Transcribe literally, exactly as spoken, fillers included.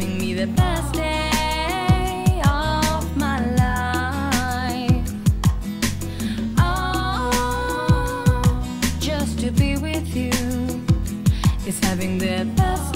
giving me the best day of my life. Oh, just to be with you is having the best